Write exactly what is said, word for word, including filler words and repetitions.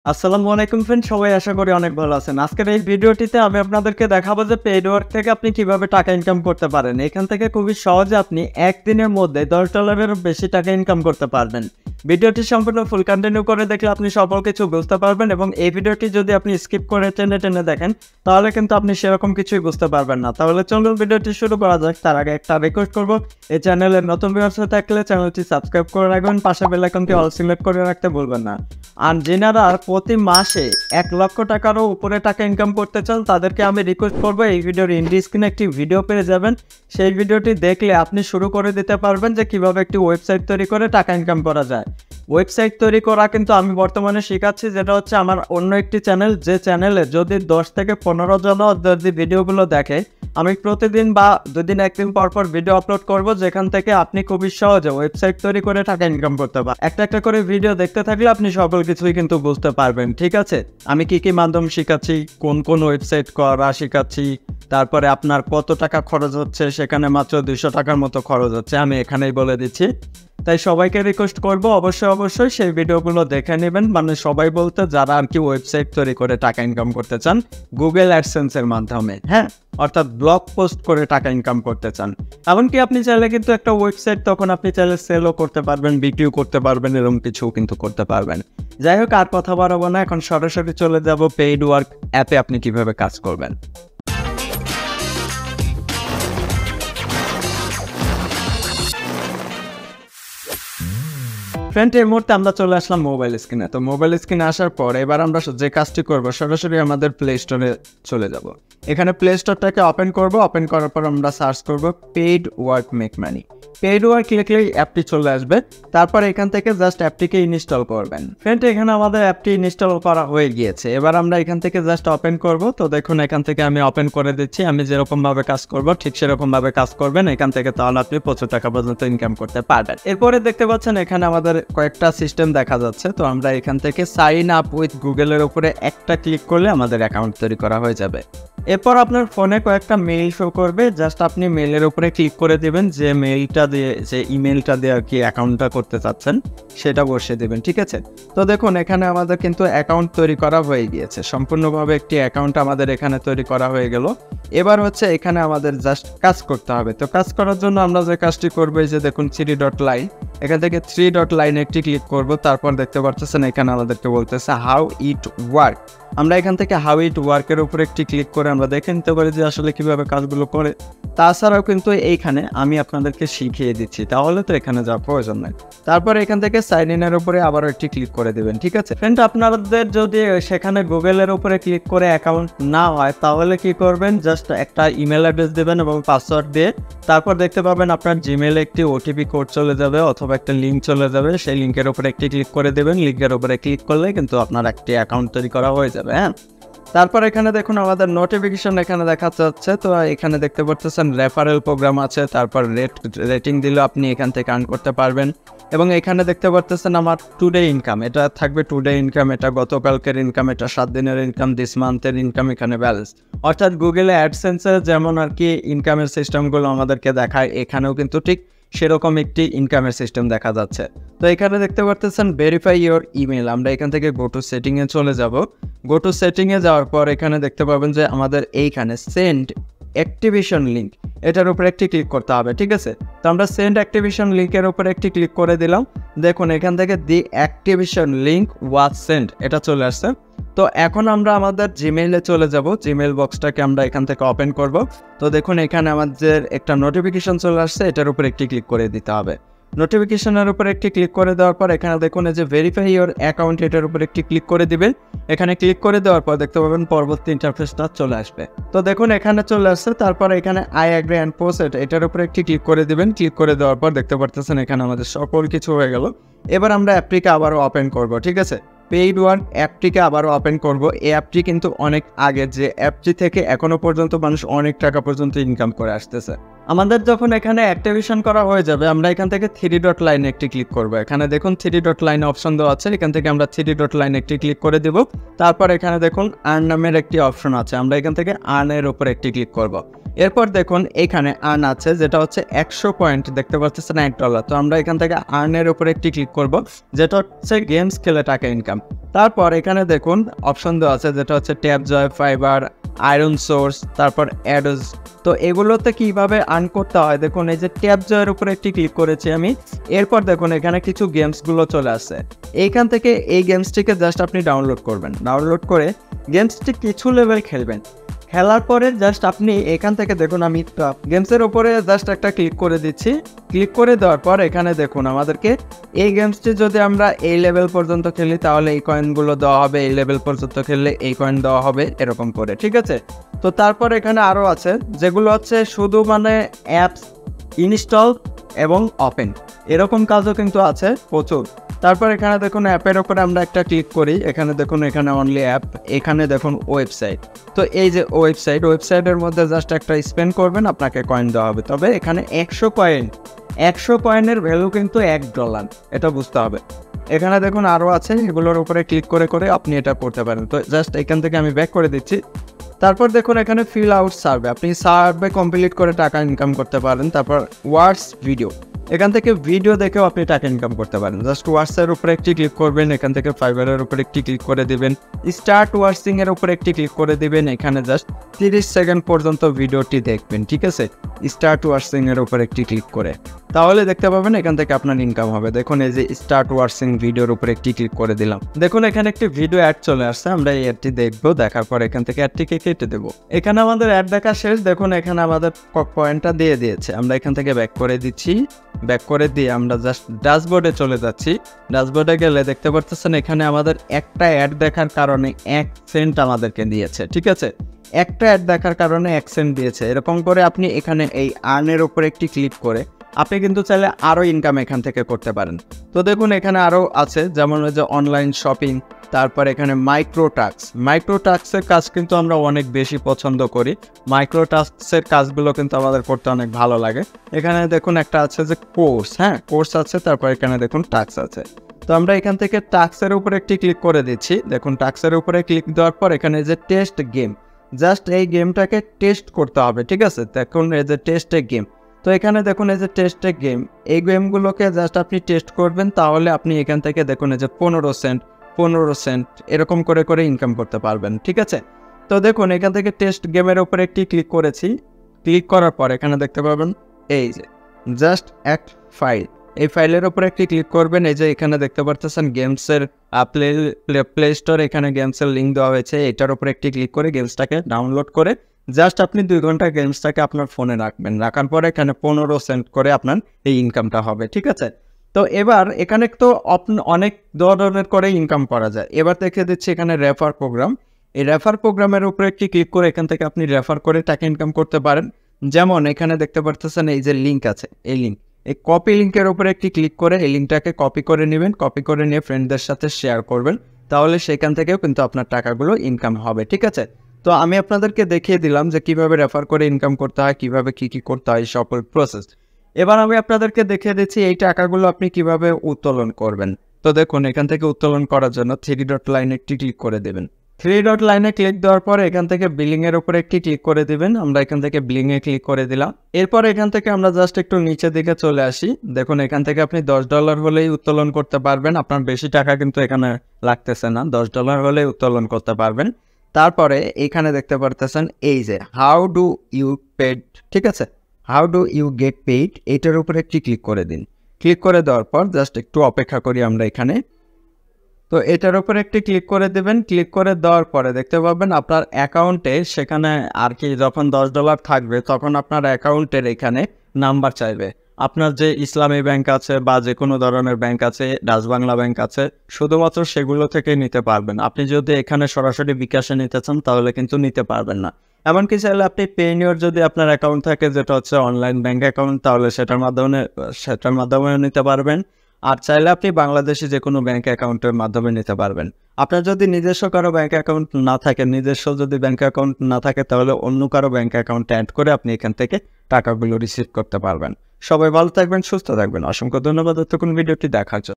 আসসালামু আলাইকুম ফ্রেন্ড, সবাই আশা করি অনেক ভালো আছেন। আজকের এই ভিডিওটিতে আমি আপনাদেরকে দেখাবো যে পেইড ওয়ার্ক থেকে আপনি কিভাবে টাকা ইনকাম করতে পারেন। এখান থেকে খুবই সহজে আপনি একদিনের মধ্যে দশ ডলারেরও বেশি টাকা ইনকাম করতে পারবেন। ভিডিওটি সম্পূর্ণ ফুল কন্টিনিউ করে দেখলে আপনি সকল কিছু বুঝতে পারবেন, এবং এই ভিডিওটি যদি আপনি স্কিপ করে টেনে টেনে দেখেন তাহলে কিন্তু আপনি সেরকম কিছুই বুঝতে পারবেন না। তাহলে চলুন ভিডিওটি শুরু করা যাক। তার আগে একটা রিকোয়েস্ট করবো, এই চ্যানেলের নতুন ভিউয়ার্স হয়ে থাকলে চ্যানেলটি সাবস্ক্রাইব করে রাখবেন, পাশে বেল আইকনটি অল সিলেক্ট করে রাখতে ভুলবেন না। আর যেনারা প্রতি মাসে এক লক্ষ টাকারও উপরে টাকা ইনকাম করতে চান তাদেরকে আমি রিকোয়েস্ট করবো, এই ভিডিওর ইন্ডি স্ক্রিনে একটি ভিডিও পেয়ে যাবেন। সেই ভিডিওটি দেখলে আপনি শুরু করে দিতে পারবেন যে কিভাবে একটি ওয়েবসাইট তৈরি করে টাকা ইনকাম করা যায়। ওয়েবসাইট তৈরি করা কিন্তু আমি বর্তমানে শেখাচ্ছি, যেটা হচ্ছে আমার অন্য একটি চ্যানেল, যে চ্যানেলে যদি দশ থেকে পনেরো জন যদি ভিডিওগুলো দেখে, আমি প্রতিদিন বা দুদিন একদিন পর পর ভিডিও আপলোড করব, যেখান থেকে আপনি খুবই সহজে ওয়েবসাইট তৈরি করে টাকা ইনকাম করতে পারেন। একটা একটা করে ভিডিও দেখতে থাকলে আপনি সকল কিছুই কিন্তু বুঝতে পারবেন। ঠিক আছে, আমি কি কি মাধ্যম শেখাচ্ছি, কোন কোন ওয়েবসাইট করা শেখাচ্ছি, তারপরে আপনার কত টাকা খরচ হচ্ছে, সেখানে মাত্র দুইশো টাকার মতো খরচ হচ্ছে, আমি এখানেই বলে দিচ্ছি। তাই সবাইকে রিকোয়েস্ট করব, অবশ্যই অবশ্যই সেই ভিডিওগুলো দেখে নেবেন। মানে সবাই বলতে যারা আর কি ওয়েবসাইট তৈরি করে টাকা ইনকাম করতে চান গুগল অ্যাডসেন্সের মাধ্যমে, হ্যাঁ, অর্থাৎ ব্লগ পোস্ট করে টাকা ইনকাম করতে চান। এমনকি আপনি চাইলে কিন্তু একটা ওয়েবসাইট তখন আপনি চাইলে সেলও করতে পারবেন, বিক্রিও করতে পারবেন, এরকম কিছু কিন্তু করতে পারবেন। যাই হোক, আর কথা বাড়াবো না, এখন সরাসরি চলে যাব পেইড ওয়ার্ক অ্যাপে আপনি কিভাবে কাজ করবেন। ফ্রেন্ড, এই মুহূর্তে আমরা চলে আসলাম মোবাইল স্ক্রিনে। তো মোবাইল স্ক্রিনে আসার পর এবার আমরা যে কাজটি করব, সরাসরি আমাদের প্লে স্টোরে চলে যাব। এখানে প্লে স্টোরটাকে ওপেন করব। ওপেন করার পর আমরা সার্চ করব paid work make money. Paid work লিখলেই অ্যাপটি চলে আসবে। তারপর এখান থেকে জাস্ট অ্যাপটিকে ইনস্টল করবেন। ফ্রেন্ড, এখানে আমাদের অ্যাপটি ইনস্টল করা হয়ে গিয়েছে। এবার আমরা এখান থেকে জাস্ট ওপেন করব। তো দেখুন, এখান থেকে আমি ওপেন করে দিচ্ছি। আমি যেরকমভাবে কাজ করব ঠিক সেরকমভাবে কাজ করবেন এখান থেকে, তাহলে আপনি প্রচুর টাকা পর্যন্ত ইনকাম করতে পারবেন। এরপরে দেখতে পাচ্ছেন এখানে আমাদের কয়েকটা সিস্টেম দেখা যাচ্ছে। তো আমরা এখান থেকে সাইন আপ উইথ গুগলের উপরে একটা ক্লিক করলে আমাদের অ্যাকাউন্ট তৈরি করা হয়ে যাবে। এরপর আপনার ফোনে কয়েকটা মেইল শো করবে, জাস্ট আপনি মেইলের উপরে ক্লিক করে দেবেন, যে মেইলটা দিয়ে যে ইমেলটা দিয়ে আর কি অ্যাকাউন্টটা করতে চাচ্ছেন সেটা বসিয়ে দেবেন। ঠিক আছে, তো দেখুন এখানে আমাদের কিন্তু অ্যাকাউন্ট তৈরি করা হয়ে গিয়েছে। সম্পূর্ণভাবে একটি অ্যাকাউন্ট আমাদের এখানে তৈরি করা হয়ে গেল। এবার হচ্ছে এখানে আমাদের জাস্ট কাজ করতে হবে। তো কাজ করার জন্য আমরা যে কাজটি করবো, এই যে দেখুন থ্রি ডট লাইন, এখান থেকে থ্রি ডট লাইনে একটি ক্লিক করব। তারপর দেখতে পাচ্ছেন এখানে আমাদেরকে বলতেছে হাউ ইট ওয়ার্ক। আমরা এখান থেকে হাউ ইট ওয়ার্কের উপরে একটি ক্লিক করে আমরা দেখে নিতে পারি যে আসলে কিভাবে কাজগুলো করে। তাছাড়াও কিন্তু এইখানে আমি আপনাদেরকে শিখিয়ে দিচ্ছি, তাহলে তো এখানে যাওয়ার প্রয়োজন নেই। তারপর এখান থেকে সাইন ইনের উপরে আবারও একটি ক্লিক করে দেবেন। ঠিক আছে ফ্রেন্ড, আপনাদের যদি সেখানে গুগলের উপরে ক্লিক করে অ্যাকাউন্ট না হয় তাহলে কি করবেন, জাস্ট একটা ইমেল অ্যাড্রেস দেবেন এবং পাসওয়ার্ড দিয়ে তারপর দেখতে পাবেন আপনার জিমেলে একটি ওটিপি কোড চলে যাবে অথবা একটা লিঙ্ক চলে যাবে। সেই লিঙ্কের উপরে একটি ক্লিক করে দেবেন। লিঙ্কের উপরে ক্লিক করলে কিন্তু আপনার একটি অ্যাকাউন্ট তৈরি করা হয়ে যাবে। হ্যাঁ, তারপর এখানে দেখুন আমাদের নোটিফিকেশন এখানে দেখা যাচ্ছে। তো এখানে দেখতে পাচ্ছেন রেফারেল প্রোগ্রাম আছে, তারপর রেট রেটিং দিলে আপনি এখান থেকে আর্ন করতে পারবেন। এবং এখানে দেখতে পাচ্ছেন আমার টুডে ইনকাম, এটা থাকবে টুডে ইনকাম, এটা গতকালকের ইনকাম, এটা সাত দিনের ইনকাম, দিস মান্থের ইনকাম, এখানে ব্যালেন্স। অর্থাৎ গুগলে অ্যাডসেন্সের যেমন আর কি ইনকামের সিস্টেমগুলো আমাদেরকে দেখায়, এখানেও কিন্তু ঠিক সেরকম একটি ইনকামের সিস্টেম দেখা যাচ্ছে। তো এখানে দেখতে পাচ্ছেন ভেরিফাই ইওর ইমেল। আমরা এখান থেকে গো টু সেটিংয়ে চলে যাব। গো টু সেটিংয়ে যাওয়ার পর এখানে দেখতে পাবেন যে আমাদের এইখানে সেন্ড অ্যাক্টিভেশন লিঙ্ক, এটার উপরে একটি ক্লিক করতে হবে। ঠিক আছে, তো আমরা সেন্ড অ্যাক্টিভেশন লিঙ্কের উপরে একটি ক্লিক করে দিলাম। দেখুন এখান থেকে the activation link was send, এটা চলে আসছে। তো এখন আমরা আমাদের জিমেইলে চলে যাব। জিমেইল বক্সটাকে আমরা এখান থেকে ওপেন করব। তো দেখুন এখানে আমাদের একটা নোটিফিকেশন চলে আসছে, এটার উপরে একটি ক্লিক করে দিতে হবে। নোটিফিকেশনের উপরে একটি ক্লিক করে দেওয়ার পর এখানে দেখুন এই যে ভেরিফাই ইওর অ্যাকাউন্ট, এটার উপরে একটি ক্লিক করে দিবেন। এখানে ক্লিক করে দেওয়ার পর দেখতে পাবেন পরবর্তী ইন্টারফেসটা চলে আসবে। তো দেখুন এখানে চলে আসছে। তারপর এখানে আই অ্যাগ্রি অ্যান্ড প্রসিড, এটার উপরে একটি ক্লিক করে দিবেন। ক্লিক করে দেওয়ার পর দেখতে পাচ্ছেন এখানে আমাদের সকল কিছু হয়ে গেল। এবার আমরা অ্যাপটিকে আবারও ওপেন করব। ঠিক আছে, পেইড ওয়ার্ক অ্যাপটিকে আবারও ওপেন করব। এই অ্যাপটি কিন্তু অনেক আগে, যে অ্যাপটি থেকে এখনো পর্যন্ত মানুষ অনেক টাকা পর্যন্ত ইনকাম করে আসতেছে। আমাদের যখন এখানে অ্যাক্টিভেশন করা হয়ে যাবে, আমরা এখান থেকে থ্রি ডট লাইনে একটি ক্লিক করব। এখানে দেখুন থ্রি ডট লাইন অপশন দেওয়া আছে, এখান থেকে আমরা থ্রি ডট লাইনে একটি ক্লিক করে দেব। তারপর এখানে দেখুন আর্ন নামের একটি অপশন আছে, আমরা এখান থেকে আর্নের উপরে একটি ক্লিক করব। এরপর দেখুন এখানে আর্ন আছে, যেটা হচ্ছে একশো পয়েন্ট, দেখতে পাচ্ছেন এক ডলার। তো আমরা এখান থেকে আর্নের উপরে একটি ক্লিক করব, যেটা হচ্ছে গেমস খেলে টাকা ইনকাম। তারপর এখানে দেখুন অপশন দেওয়া আছে যেটা হচ্ছে Tapjoy, Fyber, ironSource, তারপর অ্যাডোজ। তো এগুলোতে কিভাবে আর্ন করতে হয় দেখুন, এই যে ট্যাপ জয়ের উপরে একটি ক্লিক করেছি আমি। এরপর দেখুন এখানে কিছু গেমসগুলো চলে আসছে। এইখান থেকে এই গেমসটিকে জাস্ট আপনি ডাউনলোড করবেন। ডাউনলোড করে গেমসটি কিছু লেভেল খেলবেন। খেলার পরে জাস্ট আপনি এখান থেকে দেখুন আমি গেমসের ওপরে জাস্ট একটা ক্লিক করে দিচ্ছি। ক্লিক করে দেওয়ার পর এখানে দেখুন আমাদেরকে এই গেমসটি যদি আমরা এই লেভেল পর্যন্ত খেলি তাহলে এই কয়েনগুলো দেওয়া হবে, এই লেভেল পর্যন্ত খেললে এই কয়েন দেওয়া হবে, এরকম করে, ঠিক আছে। তো তারপর এখানে আরও আছে যেগুলো হচ্ছে শুধু মানে অ্যাপস ইনস্টল এবং ওপেন, এরকম কাজও কিন্তু আছে প্রচুর। তারপর এখানে দেখুন অ্যাপের ওপরে আমরা একটা ক্লিক করি। এখানে দেখুন এখানে অনলি অ্যাপ, এখানে দেখুন ওয়েবসাইট। তো এই যে ওয়েবসাইট, ওয়েবসাইটের মধ্যে জাস্ট একটা স্পেন্ড করবেন, আপনাকে কয়েন দেওয়া হবে। তবে এখানে একশো কয়েন, একশো কয়েনের ভ্যালু কিন্তু এক ডলার, এটা বুঝতে হবে। এখানে দেখুন আরও আছে, এগুলোর উপরে ক্লিক করে করে আপনি এটা করতে পারেন। তো জাস্ট এখান থেকে আমি ব্যাক করে দিচ্ছি। তারপর দেখুন এখানে ফিল আউট সার্ভে, আপনি সার্ভে কমপ্লিট করে টাকা ইনকাম করতে পারেন। তারপর ওয়ার্ডস ভিডিও, এখান থেকে ভিডিও দেখেও আপনি টাকা ইনকাম করতে পারেন। জাস্ট ওয়ার্সের উপরে একটি ক্লিক করবেন, এখান থেকে ফাইবারের উপরে একটি ক্লিক করে দিবেন, স্টার্ট ওয়ার্সিং এর উপরে একটি ক্লিক করে দিবেন। এখানে জাস্ট তিরিশ সেকেন্ড পর্যন্ত ভিডিওটি দেখবেন, ঠিক আছে। স্টার্ট ওয়ার্সিং এর উপরে একটি ক্লিক করে তাহলে দেখতে পাবেন এখান থেকে আপনার ইনকাম হবে। দেখুন এই যে স্টার্ট ওয়ার্সিং ভিডিওর উপরে একটি ক্লিক করে দিলাম। দেখুন এখানে একটি ভিডিও অ্যাড চলে আসছে, আমরা এই অ্যাডটি দেখবো। দেখার পর এখান থেকে অ্যাডটিকে কেটে দেবো। এখানে আমাদের অ্যাড দেখা শেষ। দেখুন এখানে আমাদের পয়েন্টটা দিয়ে দিয়েছে। আমরা এখান থেকে ব্যাক করে দিচ্ছি। ব্যাক করে দিয়ে আমরা জাস্ট ড্যাশবোর্ডে চলে যাচ্ছি। ড্যাশবোর্ডে গেলে দেখতে পাচ্ছেন এখানে আমাদের একটা অ্যাড দেখার কারণে এক সেন্ট আমাদেরকে দিয়েছে, ঠিক আছে। একটা অ্যাড দেখার কারণে এক সেন্ট দিয়েছে। এরকম করে আপনি এখানে এই আর্নের উপরে একটি ক্লিক করে আপনি কিন্তু চাইলে আরও ইনকাম এখান থেকে করতে পারেন। তো দেখুন এখানে আরও আছে, যেমন ওই যে অনলাইন শপিং, তারপর এখানে মাইক্রো টাস্ক। মাইক্রো টাস্কের কাজ কিন্তু আমরা অনেক বেশি পছন্দ করি। মাইক্রো টাস্কের কাজগুলো কিন্তু আমাদের করতে অনেক ভালো লাগে। এখানে দেখুন একটা আছে যে কোর্স, হ্যাঁ কোর্স আছে। তারপর এখানে দেখুন টাস্ক আছে। তো আমরা এখান থেকে টাস্কের উপরে একটি ক্লিক করে দিচ্ছি। দেখুন টাস্কের উপরে ক্লিক দেওয়ার পর এখানে যে টেস্ট গেম, জাস্ট এই গেমটাকে টেস্ট করতে হবে, ঠিক আছে। দেখুন এই যে টেস্ট এ গেম, তো এখানে দেখুন এই যে টেস্ট এ গেম, এই গেমগুলোকে জাস্ট আপনি টেস্ট করবেন। তাহলে আপনি এখান থেকে দেখুন এই যে পনেরো সেন্ট পনেরো সেন্ট এরকম করে করে ইনকাম করতে পারবেন, ঠিক আছে। তো দেখুন এখান থেকে টেস্ট গেমের উপরে একটি ক্লিক করেছি। ক্লিক করার পর এখানে দেখতে পাবেন এই যে জাস্ট অ্যাড ফাইল, এই ফাইলের উপরে একটি ক্লিক করবেন। এই যে এখানে দেখতে পাচ্ছেন গেমসের প্লে প্লে স্টোর, এখানে গেমসের লিঙ্ক দেওয়া হয়েছে। এটার উপরে একটি ক্লিক করে গেমসটাকে ডাউনলোড করে জাস্ট আপনি দুই ঘন্টা গেমসটাকে আপনার ফোনে রাখবেন। রাখার পরে এখানে পনেরো সেন্ট করে আপনার এই ইনকামটা হবে, ঠিক আছে। তো এবার এখানে তো অনেক ধরনের করে ইনকাম করা যায়। এবার দেখে দিচ্ছি এখানে রেফার প্রোগ্রাম। এই রেফার প্রোগ্রামের উপরে একটি ক্লিক করে এখান থেকে আপনি রেফার করে টাকা ইনকাম করতে পারেন। যেমন এখানে দেখতে পাচ্ছেন এই যে লিঙ্ক আছে, এই লিঙ্ক, এই কপি লিঙ্কের উপরে একটি ক্লিক করে এই লিঙ্কটাকে কপি করে নেবেন। কপি করে নিয়ে ফ্রেন্ডদের সাথে শেয়ার করবেন, তাহলে সেখান থেকেও কিন্তু আপনার টাকাগুলো ইনকাম হবে, ঠিক আছে। তো আমি আপনাদেরকে দেখিয়ে দিলাম যে কিভাবে রেফার করে ইনকাম করতে হয়, কিভাবে কি কি করতে হয়, সকল প্রসেস। এবার আমি আপনাদেরকে দেখিয়ে দিচ্ছি এই টাকাগুলো আপনি কিভাবে উত্তোলন করবেন। তো দেখুন এখান থেকে উত্তোলন করার জন্য থ্রি ডট লাইনে একটি ক্লিক করে দেবেন। থ্রি ডট লাইনে ক্লিক দেওয়ার পরে এখান থেকে বিলিং এর উপরে একটি ক্লিক করে দিবেন। আমরা এখান থেকে বিলিং এ ক্লিক করে দিলাম। এরপর এখান থেকে আমরা জাস্ট একটু নিচের দিকে চলে আসি। দেখুন এখান থেকে আপনি দশ ডলার হলেই উত্তোলন করতে পারবেন। আপনার বেশি টাকা কিন্তু এখানে লাগতেছে না, দশ ডলার হলেই উত্তোলন করতে পারবেন। তারপরে এখানে দেখতে পারতেছেন এই যে হাউ ডু ইউ পেড, ঠিক আছে, how do you get paid, এইটার উপরে একটি ক্লিক করে দিন। ক্লিক করে দেওয়ার পর জাস্ট একটু অপেক্ষা করি আমরা এখানে। তো এটার উপরে একটি ক্লিক করে দেবেন। ক্লিক করে দেওয়ার পরে দেখতে পাবেন আপনার অ্যাকাউন্টে সেখানে আর কি যখন দশ ডলার থাকবে তখন আপনার অ্যাকাউন্টের এখানে নাম্বার চাইবে। আপনার যে ইসলামী ব্যাংক আছে বা যে কোনো ধরনের ব্যাংক আছে, ডাচ বাংলা ব্যাংক আছে, শুধুমাত্র সেগুলো থেকে নিতে পারবেন। আপনি যদি এখানে সরাসরি বিকাশে নিতে চান তাহলে কিন্তু নিতে পারবেন না। এমনকি চাইলে আপনি পেনিওর যদি আপনার অ্যাকাউন্ট থাকে, যেটা হচ্ছে অনলাইন ব্যাংক অ্যাকাউন্ট, তাহলে সেটার মাধ্যমে সেটার মাধ্যমে নিতে পারবেন। আর চাইলে আপনি বাংলাদেশি যে কোনো ব্যাংক অ্যাকাউন্টের মাধ্যমে নিতে পারবেন। আপনার যদি নিজস্ব কারো ব্যাংক অ্যাকাউন্ট না থাকে, নিজস্ব যদি ব্যাংক অ্যাকাউন্ট না থাকে তাহলে অন্য কারো ব্যাংক অ্যাকাউন্ট অ্যাড করে আপনি এখান থেকে টাকাগুলো রিসিভ করতে পারবেন। সবাই ভালো থাকবেন, সুস্থ থাকবেন। অসংখ্য ধন্যবাদ এতক্ষণ ভিডিওটি দেখার জন্য।